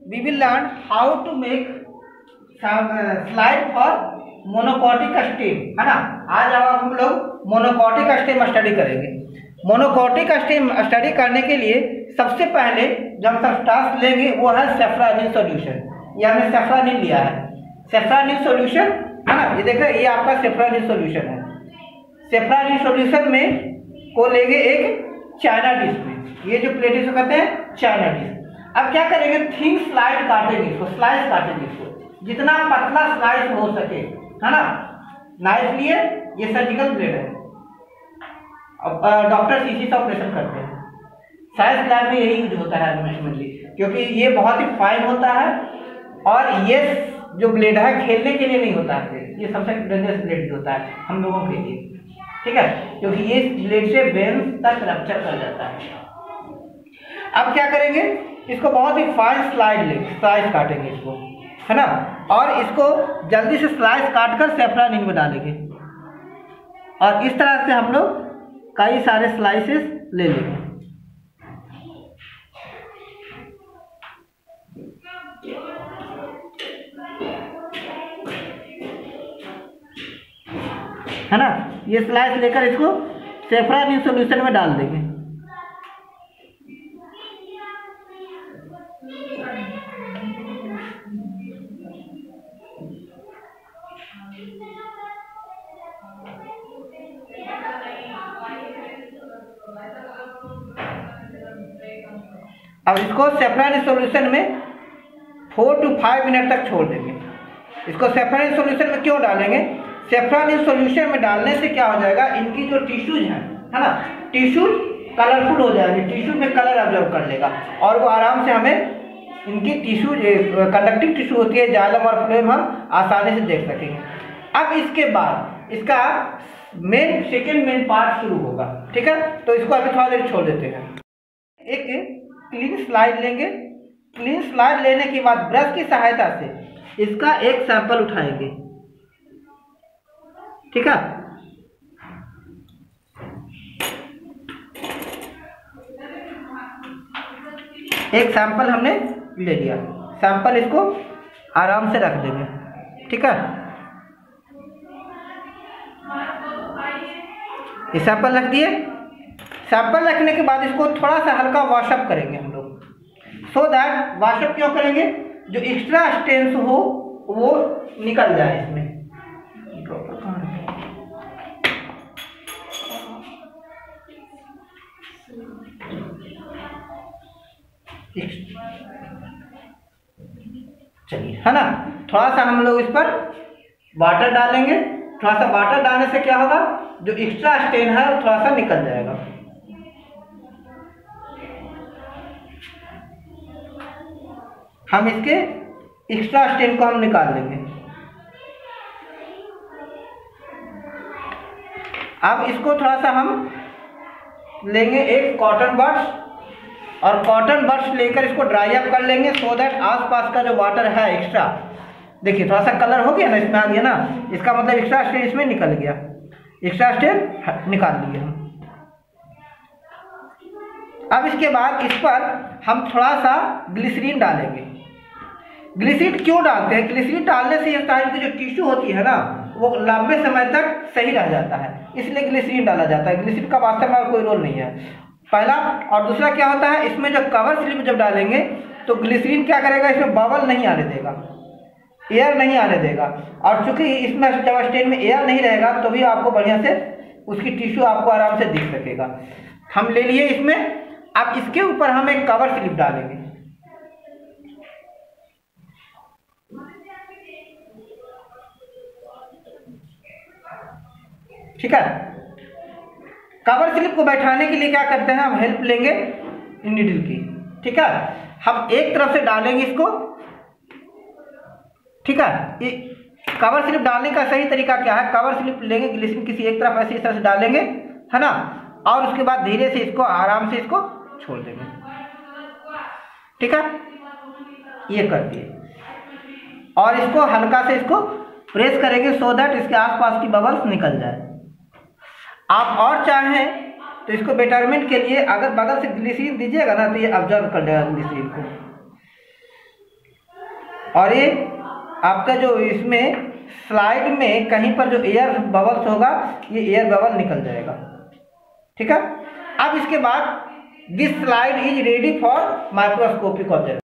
we will learn how to make slide for monocotic stem, है ना। आज अब हम लोग मोनोकोटिक स्टेम स्टडी करेंगे। मोनोकोटिक स्टेम स्टडी करने के लिए सबसे पहले जब हम टास्क लेंगे वो है सेफ्रानिल सॉल्यूशन। ये हमने सेफ्रानिल लिया है, सेफ्रानिल सॉल्यूशन, है ना। ये देख रहे हैं, ये आपका सेफ्रानिल सॉल्यूशन है। सेफ्रानिल सॉल्यूशन में को लेंगे एक चाइना डिश में, ये जो प्लेट इसको कहते हैं चाइना डिश। अब क्या करेंगे, थिन स्लाइड काटेंगे इसको, स्लाइस काटेंगे इसको, जितना पतला स्लाइस हो सके, है ना। नाइफ लिए, ये सर्जिकल ब्लेड है। अब डॉक्टर सीसी से ऑपरेशन करते हैं, साइंस लैब में यही यूज होता है मेनली, क्योंकि ये बहुत ही फाइन होता है और ये जो ब्लेड है खेलने के लिए नहीं होता है, ये सबसे डेंजरस ब्लेड होता है हम लोगों के लिए, ठीक है, क्योंकि ये ब्लेड से वेन तक रप्चर कर जाता है। अब क्या करेंगे, इसको बहुत ही फाइन स्लाइस काटेंगे इसको, है ना, और इसको जल्दी से स्लाइस काटकर सेफ्रानिल में डालेंगे और इस तरह से हम लोग कई सारे स्लाइसेस ले लेंगे। है ना, ये स्लाइस लेकर इसको सेफ्रानिल सॉल्यूशन में डाल देंगे। अब इसको सेफ्रानिल सॉल्यूशन में 4 to 5 मिनट तक छोड़ देंगे। इसको सेफ्रानिल सॉल्यूशन में क्यों डालेंगे, सेफ्रानिल सॉल्यूशन में डालने से क्या हो जाएगा, इनकी जो टिश्यूज हैं, है ना, टिश्यूज कलरफुल हो जाएंगे, टिश्यू में कलर ऑब्जर्व कर लेगा और वो आराम से हमें इनकी टिश्यू कंडक्टिव टिश्यू होती है जाइलम और फ्लोएम, हम आसानी से देख सकेंगे। अब इसके बाद इसका सेकेंड मेन पार्ट शुरू होगा, ठीक है। तो इसको अभी थोड़ा देर छोड़ देते हैं। एक क्लीन स्लाइड लेंगे, क्लीन स्लाइड लेने के बाद ब्रश की सहायता से इसका एक सैंपल उठाएंगे, ठीक है। एक सैंपल हमने ले लिया, सैंपल इसको आराम से रख देंगे, ठीक है। ये सैंपल रख दिए। सैंपल रखने के बाद इसको थोड़ा सा हल्का वॉशअप करेंगे हम लोग, सो दैट, वॉशअप क्यों करेंगे, जो एक्स्ट्रा स्टेन्स हो वो निकल जाए इसमें। चलिए, है ना, थोड़ा सा हम लोग इस पर वाटर डालेंगे। थोड़ा सा वाटर डालने से क्या होगा, जो एक्स्ट्रा स्टेन है वो थोड़ा सा निकल जाएगा। हम इसके एक्स्ट्रा स्टेन को हम निकाल लेंगे। अब इसको थोड़ा सा हम लेंगे एक कॉटन बड्स, और कॉटन बड्स लेकर इसको ड्राई अप कर लेंगे, सो दैट आसपास का जो वाटर है एक्स्ट्रा, देखिए थोड़ा सा कलर हो गया ना, इसमें आ गया ना, इसका मतलब एक्स्ट्रा स्टेन इसमें निकल गया, एक्स्ट्रा स्टेन निकाल लिए हम। अब इसके बाद इस पर हम थोड़ा सा ग्लिसरीन डालेंगे। ग्लिसरीन क्यों डालते हैं, ग्लिसरीन डालने से ये टाइप की जो टिश्यू होती है ना, वो लंबे समय तक सही रह जाता है, इसलिए ग्लिसरीन डाला जाता है। ग्लिसरीन का वास्तव में कोई रोल नहीं है, पहला। और दूसरा क्या होता है, इसमें जब कवर स्लिप जब डालेंगे तो ग्लिसरीन क्या करेगा, इसमें बबल नहीं आने देगा, एयर नहीं आने देगा, और चूंकि इसमें जब स्टेन में एयर नहीं रहेगा तो भी आपको बढ़िया से उसकी टिश्यू आपको आराम से दिख सकेगा। हम ले लिए इसमें। अब इसके ऊपर हम एक कवर स्लिप डालेंगे, ठीक है। कवर स्लिप को बैठाने के लिए क्या करते हैं, हम हेल्प लेंगे नीडल की, ठीक है। हम एक तरफ से डालेंगे इसको, ठीक है। ये कवर स्लिप डालने का सही तरीका क्या है, कवर स्लिप लेंगे, ग्लिसरीन किसी एक तरफ ऐसे इस तरह से डालेंगे, है ना, और उसके बाद धीरे से इसको आराम से इसको छोड़ देंगे, ठीक है। ये कर दिए और इसको हल्का से इसको प्रेस करेंगे, सो दैट इसके आसपास की बबल्स निकल जाए। आप और चाहें तो इसको बेटरमेंट के लिए अगर बगल से ग्लिसरीन दीजिएगा ना, तो ये ऑब्जर्व कर लेगा ग्लिसरीन को, और ये आपका जो इसमें स्लाइड में कहीं पर जो एयर बबल्स होगा ये एयर बबल निकल जाएगा। ठीक है। अब इसके बाद this slide is ready for microscopic observation.